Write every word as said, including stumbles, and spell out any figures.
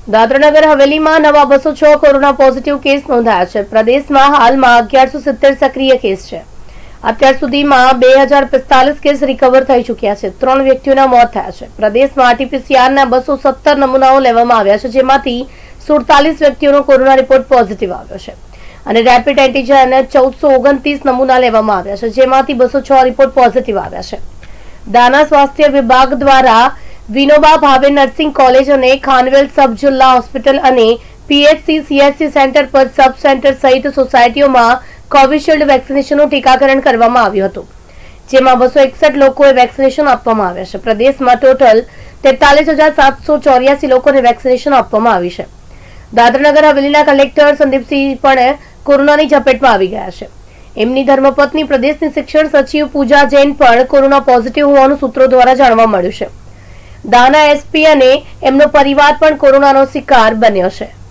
દાદરાનગર હવેલીમાં નવા બસો છ કોરોના પોઝિટિવ કેસ નોંધાયા છે। પ્રદેશમાં હાલમાં અગિયારસો સિત્તેર સક્રિય કેસ છે। અત્યાર સુધીમાં બે હજાર પિસ્તાલીસ કેસ રિકવર થઈ ચૂક્યા છે। ત્રણ વ્યક્તિઓના મોત થયા છે। પ્રદેશમાં આરટીપીસીઆરના બસો સત્તર નમૂનાઓ લેવામાં આવ્યા છે, જેમાંથી સુડતાલીસ વ્યક્તિઓનો કોરોના રિપોર્ટ પોઝિટિવ આવ્યો છે અને રેપિડ એન્ટીજન ચૌદસો ઓગણત્રીસ નમૂના લેવામાં આવ્યા છે, જેમાંથી બસો છ રિપોર્ટ પોઝિટિવ આવ્યા છે। દાના સ્વાસ્થ્ય વિભાગ દ્વારા વિનોબા ભાવે નર્સિંગ કોલેજ અને ખાનવેલ સબ જિલ્લા હોસ્પિટલ અને પીએચસી સીએચસી સેન્ટર પર સબ સેન્ટર સહિત સોસાયટીઓમાં કોવિશિલ્ડ વેક્સિનેશનનું ટીકાકરણ કરવામાં આવ્યું હતું, જેમાં બસો એકસઠ લોકોએ વેક્સિનેશન આપવામાં આવ્યા છે। પ્રદેશમાં ટોટલ તેતાલીસ હજાર સાતસો ચોર્યાસી લોકોને વેક્સિનેશન આપવામાં આવી છે। દાદરાનગર હવેલીના કલેક્ટર સંદીપસિંહ પણ કોરોનાની ઝપેટમાં આવી ગયા છે। એમની ધર્મપત્ની પ્રદેશની શિક્ષણ સચિવ પૂજા જૈન પણ કોરોના પોઝિટિવ હોવાનું સૂત્રો દ્વારા જાણવા મળ્યું છે। દાના એસપી અને એમનો પરિવાર પણ કોરોનાનો શિકાર બન્યો છે।